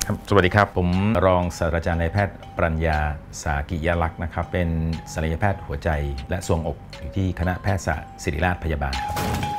สวัสดีครับผมรองศาสตราจารย์นายแพทย์ปรัญญาสากิยลักษณ์นะครับเป็นศัลยแพทย์หัวใจและทรวงอกอยู่ที่คณะแพทยศาสตร์ศิริราชพยาบาลครับ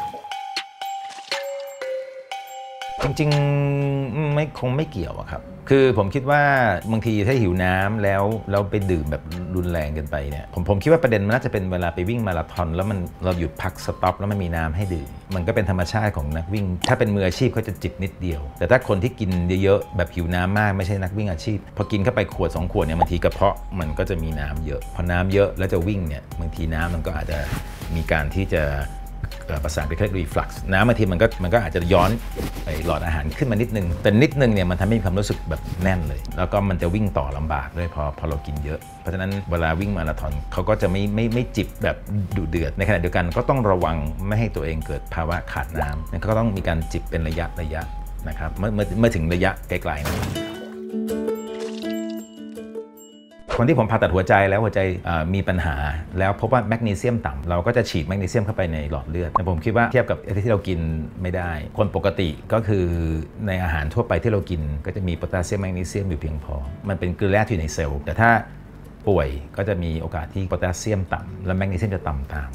จริงๆคงไม่เกี่ยวครับคือผมคิดว่าบางทีถ้าหิวน้ำแล้วเราไปดื่มแบบรุนแรงเกินไปเนี่ยผมคิดว่าประเด็นมันน่าจะเป็นเวลาไปวิ่งมาราธอนแล้วเราหยุดพักสต็อปแล้วมันมีน้ำให้ดื่มมันก็เป็นธรรมชาติของนักวิ่งถ้าเป็นมืออาชีพเขาจะจิบนิดเดียวแต่ถ้าคนที่กินเยอะๆแบบหิวน้ำมากไม่ใช่นักวิ่งอาชีพพอกินเข้าไปขวด2ขวดเนี่ยบางทีกระเพาะมันก็จะมีน้ำเยอะพอน้ำเยอะแล้วจะวิ่งเนี่ยบางทีน้ำมันก็อาจจะมีการที่จะประสานไปเรียกรีฟลักซ์น้ำบางทีมันก็อาจจะย้อนไปหลอดอาหารขึ้นมานิดนึงแต่นิดนึงเนี่ยมันทำให้มีความรู้สึกแบบแน่นเลยแล้วก็มันจะวิ่งต่อลำบากด้วยพอเรากินเยอะเพราะฉะนั้นเวลาวิ่งมาราธอนเขาก็จะไม่จิบแบบดุเดือดในขณะเดียวกันก็ต้องระวังไม่ให้ตัวเองเกิดภาวะขาดน้ำก็ต้องมีการจิบเป็นระยะนะครับเมื่อถึงระยะไกลๆนะคนที่ผมผ่าตัดหัวใจแล้วหัวใจมีปัญหาแล้วพบว่าแมกนีเซียมต่ำเราก็จะฉีดแมกนีเซียมเข้าไปในหลอดเลือดแต่ผมคิดว่าเทียบกับที่เรากินไม่ได้คนปกติก็คือในอาหารทั่วไปที่เรากินก็จะมีโพแทสเซียมแมกนีเซียมอยู่เพียงพอมันเป็นเกลือแร่ที่อยู่ในเซลล์แต่ถ้าป่วยก็จะมีโอกาสที่โพแทสเซียมต่ำและแมกนีเซียมจะต่ำตาม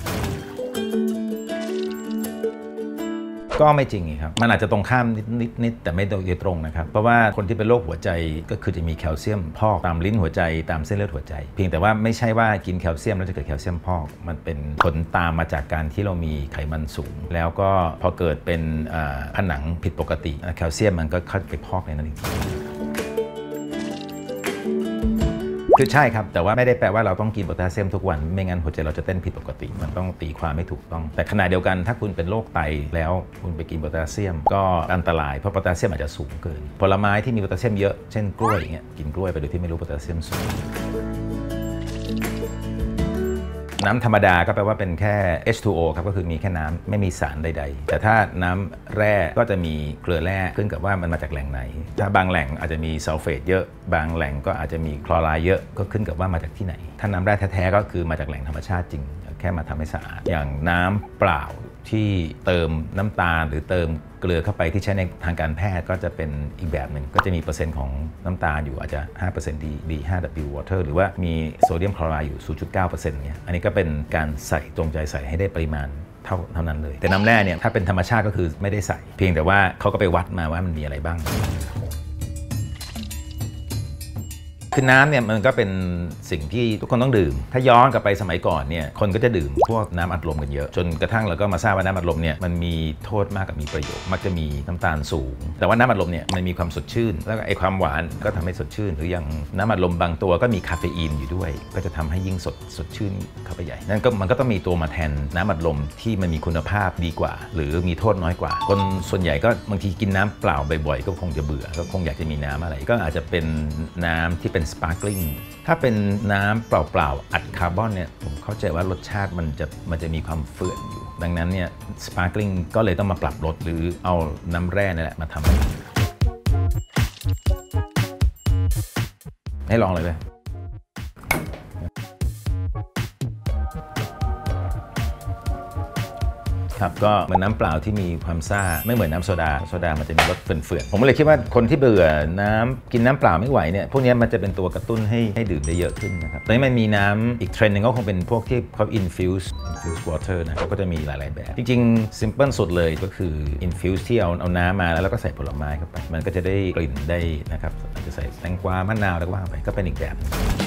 ก็ไม่จริงครับมันอาจจะตรงข้ามนิดแต่ไม่โดยตรงนะครับเพราะว่าคนที่เป็นโรคหัวใจก็คือจะมีแคลเซียมพอกตามลิ้นหัวใจตามเส้นเลือดหัวใจเพียงแต่ว่าไม่ใช่ว่ากินแคลเซียมแล้วจะเกิดแคลเซียมพอกมันเป็นผลตามมาจากการที่เรามีไขมันสูงแล้วก็พอเกิดเป็นผนังผิดปกติแคลเซียมมันก็เข้าไปพอกในนั้นเองคือใช่ครับแต่ว่าไม่ได้แปลว่าเราต้องกินโพแทสเซียมทุกวันไม่งั้นหัวใจเราจะเต้นผิดปกติมันต้องตีความไม่ถูกต้องแต่ขณะเดียวกันถ้าคุณเป็นโรคไตแล้วคุณไปกินโพแทสเซียมก็อันตรายเพราะโพแทสเซียมอาจจะสูงเกินผลไม้ที่มีโพแทสเซียมเยอะเช่นกล้วยอย่างเงี้ยกินกล้วยไปโดยที่ไม่รู้โพแทสเซียมสูงน้ำธรรมดาก็แปลว่าเป็นแค่ H2O ครับก็คือมีแค่น้ำไม่มีสารใดๆแต่ถ้าน้ำแร่ก็จะมีเกลือแร่ขึ้นกับว่ามันมาจากแหล่งไหนถ้าบางแหล่งอาจจะมีซัลเฟตเยอะบางแหล่งก็อาจจะมีคลอไรด์เยอะก็ขึ้นกับว่ามาจากที่ไหนถ้าน้ำแร่แท้ๆก็คือมาจากแหล่งธรรมชาติจริงแค่มาทำให้สะอาดอย่างน้ำเปล่าที่เติมน้ำตาลหรือเติมเกลือเข้าไปที่ใช้ในทางการแพทย์ก็จะเป็นอีกแบบหนึ่งก็จะมีเปอร์เซ็นต์ของน้ำตาลอยู่อาจจะ 5% D5W water หรือว่ามีโซเดียมคลอไรด์อยู่ 0.9% เนี่ยอันนี้ก็เป็นการใส่จงใจใส่ให้ได้ปริมาณเท่านั้นเลยแต่น้ำแร่เนี่ยถ้าเป็นธรรมชาติก็คือไม่ได้ใส่เพียงแต่ว่าเขาก็ไปวัดมาว่ามันมีอะไรบ้างคือน้ำเนี่ยมันก็เป็นสิ่งที่ทุกคนต้องดื่มถ้าย้อนกลับไปสมัยก่อนเนี่ยคนก็จะดื่มพวกน้ำอัดลมกันเยอะจนกระทั่งเราก็มาทราบว่าน้ำอัดลมเนี่ยมันมีโทษมากกับมีประโยชน์มักจะมีน้ำตาลสูงแต่ว่าน้ำอัดลมเนี่ยมันมีความสดชื่นแล้วก็ไอความหวานก็ทำให้สดชื่นหรืออย่างน้ำอัดลมบางตัวก็มีคาเฟอีนอยู่ด้วยก็จะทำให้ยิ่งสดชื่นเข้าไปใหญ่นั่นก็มันก็ต้องมีตัวมาแทนน้ำอัดลมที่มันมีคุณภาพดีกว่าหรือมีโทษน้อยกว่าคนส่วนใหญ่ก็บางทีกินน้ำเปล่าบ่อยๆก็คงจะเบื่อก็คงอยากจะมีน้ำอะไรก็อาจจะเป็นน้ำที่เป็นสปาร์คลิ่งถ้าเป็นน้ำเปล่าๆอัดคาร์บอนเนี่ยผมเข้าใจว่ารสชาติมันจะมีความเฟื่อนอยู่ดังนั้นเนี่ยสปาร์คลิ่งก็เลยต้องมาปรับรสหรือเอาน้ำแร่นี่แหละมาทำให้ลองเลยครับก็เหมือนน้ำเปล่าที่มีความซ่าไม่เหมือนน้ำโซดามันจะมีรสเฟื่อนๆผมเลยคิดว่าคนที่เบื่อกินน้ำเปล่าไม่ไหวเนี่ยพวกนี้มันจะเป็นตัวกระตุ้นให้ดื่มได้เยอะขึ้นนะครับตอนนี้มันมีน้ำอีกเทรนด์นึงก็คงเป็นพวกที่เขา infuse water นะเขาก็จะมีหลายๆแบบจริงๆ simple สุดเลยก็คือ infuse ที่เอาน้ำมาแล้วก็ใส่ผลไม้เข้าไปมันก็จะได้กลิ่นได้นะครับอาจจะใส่แตงกวามะนาวแล้วก็ว่าไปก็เป็นอีกแบบ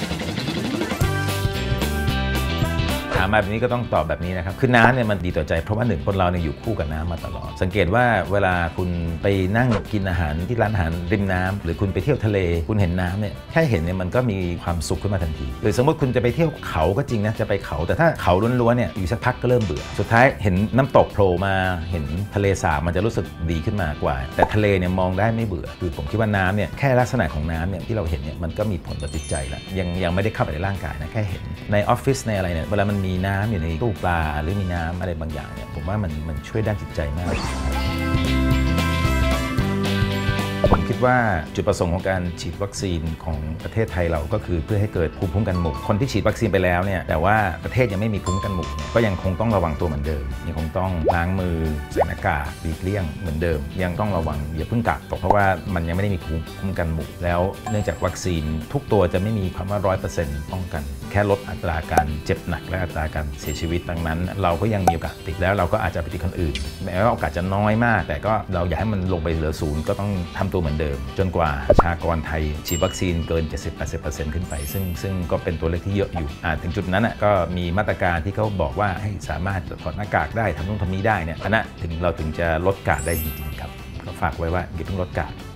ถามมาแบบนี้ก็ต้องตอบแบบนี้นะครับคือน้ำเนี่ยมันดีต่อใจเพราะว่าหนึ่งคนเราเนี่ยอยู่คู่กับน้ำมาตลอดสังเกตว่าเวลาคุณไปนั่งกินอาหารที่ร้านอาหารริมน้ำหรือคุณไปเที่ยวทะเลคุณเห็นน้ำเนี่ยแค่เห็นเนี่ยมันก็มีความสุขขึ้นมาทันทีหรือสมมติคุณจะไปเที่ยวเขาก็จริงนะจะไปเขาแต่ถ้าเขาล้วนๆเนี่ยอยู่สักพักก็เริ่มเบื่อสุดท้ายเห็นน้ำตกโผล่มาเห็นทะเลสาบมันจะรู้สึกดีขึ้นมากว่าแต่ทะเลเนี่ยมองได้ไม่เบื่อคือผมคิดว่าน้ำเนี่ยแค่ลักษณะของน้ำเนี่ยที่เราเห็นเนี่ยมันก็มีผลต่อจิตใจแล้วยังไม่ได้เข้าไปในร่างกายนะแค่เห็นในออฟฟิศในอะไรเนี่ยเวลามันมีน้ำอยู่ในตู้ปลาหรือมีน้ำอะไรบางอย่างเนี่ยผมว่ามันช่วยด้านจิตใจมากผมผมคิดว่าจุดประสงค์ของการฉีดวัคซีนของประเทศไทยเราก็คือเพื่อให้เกิดภูมิคุ้มกันหมู่คนที่ฉีดวัคซีนไปแล้วเนี่ยแต่ว่าประเทศยังไม่มีภูมิคุ้มกันหมู่ก็ยังคงต้องระวังตัวเหมือนเดิมยังคงต้องล้างมือใส่หน้ากากหลีกเลี่ยงเหมือนเดิมยังต้องระวังอย่าเพิ่งกักตกเพราะว่ามันยังไม่ได้มีภูมิคุ้มกันหมู่แล้วเนื่องจากวัคซีนทุกตัวจะไม่มีคำว่า 100% ป้องกันแค่ลดอัตราการเจ็บหนักและอัตราการเสียชีวิตดังนั้นเราก็ยังมีโอกาสติดแล้วเราก็อาจจะไปติดคนอื่นแม้ว่าโอกาสจะน้อยมากแต่ก็เราอยากให้มันลงไปเหลือ0ก็ต้องทำตัวเหมือนเดิมจนกว่าประชากรไทยฉีดวัคซีนเกิน 70-80% ขึ้นไปซึ่งก็เป็นตัวเลขที่เยอะอยู่ถึงจุดนั้นก็มีมาตรการที่เขาบอกว่าให้สามารถถอดหน้ากากได้ทำนู่นทำนี้ได้เนี่ยอันนั้นเราถึงจะลดการได้จริงๆครับก็ฝากไว้ว่าอย่าเพิ่งลดการ